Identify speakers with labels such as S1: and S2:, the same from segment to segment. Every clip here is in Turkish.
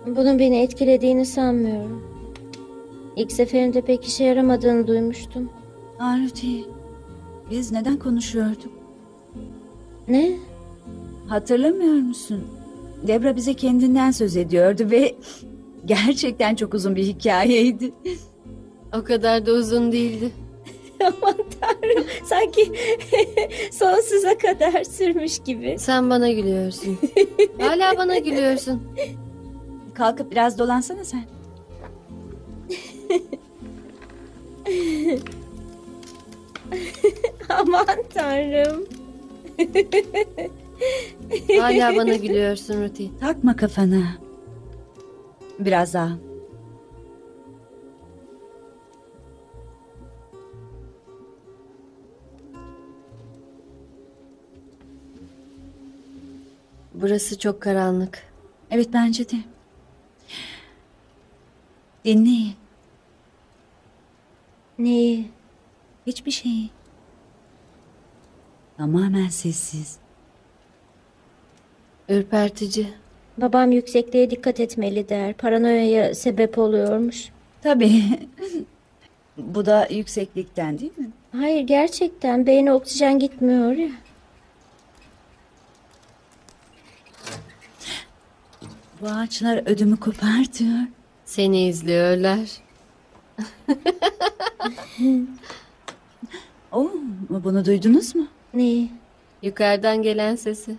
S1: Bunun beni etkilediğini sanmıyorum. İlk seferinde pek işe yaramadığını duymuştum.
S2: Aruti, biz neden konuşuyorduk?
S1: Ne?
S2: Hatırlamıyor musun? Debra bize kendinden söz ediyordu ve gerçekten çok uzun bir hikayeydi.
S3: O kadar da uzun değildi.
S1: Aman tanrım, sanki sonsuza kadar sürmüş gibi.
S3: Sen bana gülüyorsun. Hala bana gülüyorsun.
S2: Kalkıp biraz dolansana sen.
S1: Aman tanrım.
S3: Hala bana gülüyorsun Ruti.
S2: Takma kafana. Biraz daha.
S3: Burası çok karanlık.
S2: Evet, bence de. Dinleyin.
S1: Neyi?
S2: Hiçbir şeyi. Tamamen sessiz.
S3: Ürpertici.
S1: Babam yüksekliğe dikkat etmeli der. Paranoyaya sebep oluyormuş.
S2: Tabii. Bu da yükseklikten değil mi?
S1: Hayır, gerçekten beyne oksijen gitmiyor ya.
S2: Bu ağaçlar ödümü kopartıyor.
S3: Seni izliyorlar.
S2: Oo, bunu duydunuz mu?
S1: Neyi?
S3: Yukarıdan gelen sesi.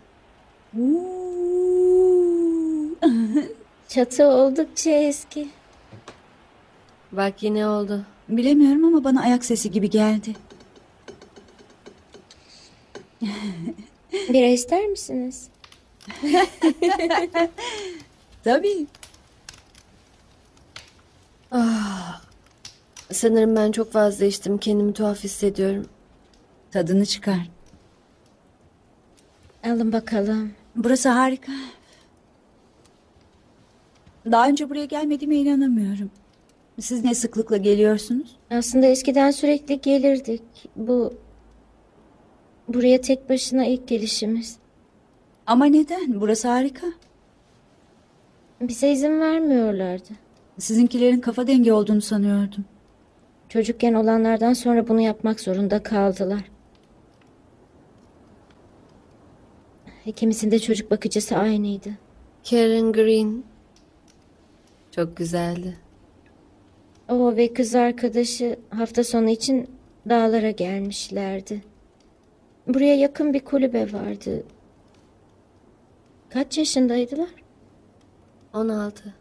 S1: Çatı oldukça eski.
S3: Bak yine oldu.
S2: Bilemiyorum ama bana ayak sesi gibi geldi.
S1: Bira ister misiniz?
S2: Tabii.
S3: Sanırım ben çok fazla içtim. Kendimi tuhaf hissediyorum.
S2: Tadını çıkar.
S1: Alın bakalım.
S2: Burası harika. Daha önce buraya gelmediğime inanamıyorum. Siz ne sıklıkla geliyorsunuz?
S1: Aslında eskiden sürekli gelirdik. Buraya tek başına ilk gelişimiz.
S2: Ama neden? Burası harika.
S1: Bize izin vermiyorlardı.
S2: Sizinkilerin kafa dengi olduğunu sanıyordum.
S1: Çocukken olanlardan sonra bunu yapmak zorunda kaldılar. İkimizin de çocuk bakıcısı aynıydı.
S3: Karen Green. Çok güzeldi.
S1: O ve kız arkadaşı hafta sonu için dağlara gelmişlerdi. Buraya yakın bir kulübe vardı. Kaç yaşındaydılar?
S3: 16.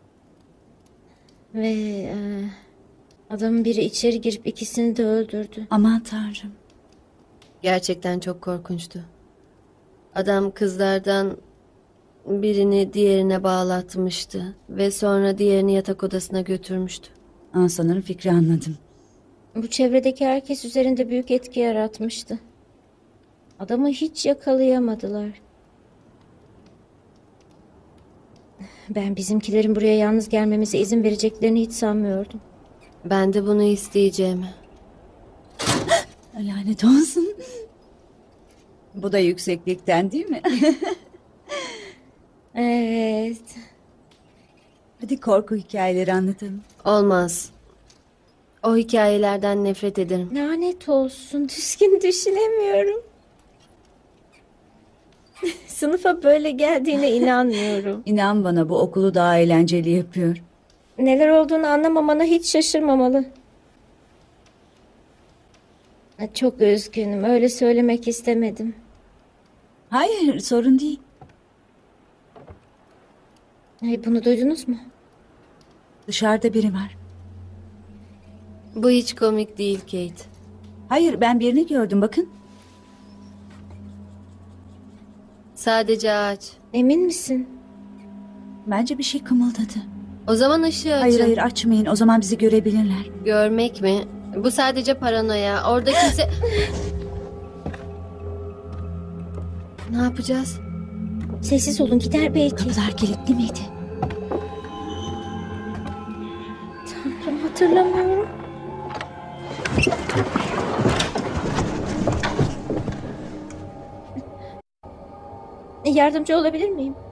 S1: Ve adamın biri içeri girip ikisini de öldürdü.
S2: Aman tanrım.
S3: Gerçekten çok korkunçtu. Adam kızlardan birini diğerine bağlatmıştı ve sonra diğerini yatak odasına götürmüştü.
S2: Sanırım fikri anladım.
S1: Bu çevredeki herkes üzerinde büyük etki yaratmıştı. Adamı hiç yakalayamadılar. Ben bizimkilerin buraya yalnız gelmemize izin vereceklerini hiç sanmıyordum.
S3: Ben de bunu isteyeceğimi.
S2: Lanet olsun. Bu da yükseklikten değil mi?
S1: Evet.
S2: Hadi korku hikayeleri anlatalım.
S3: Olmaz. O hikayelerden nefret ederim.
S1: Lanet olsun. Düzgün düşünemiyorum. Sınıfa böyle geldiğine inanmıyorum.
S2: İnan bana, bu okulu daha eğlenceli yapıyor.
S1: Neler olduğunu anlamamana hiç şaşırmamalı. Çok üzgünüm. Öyle söylemek istemedim.
S2: Hayır, sorun değil.
S1: Bunu duydunuz mu?
S2: Dışarıda biri var.
S3: Bu hiç komik değil Kate.
S2: Hayır, ben birini gördüm, bakın.
S3: Sadece ağaç.
S1: Emin misin?
S2: Bence bir şey kımıldadı.
S3: O zaman ışığı açın.
S2: Hayır hayır, açmayın, o zaman bizi görebilirler.
S3: Görmek mi? Bu sadece paranoya. Orada kimse... Ne yapacağız?
S1: Sessiz olun, gider belki.
S2: Kapılar kilitli miydi?
S1: Tanrım, hatırlamıyorum. Yardımcı olabilir miyim?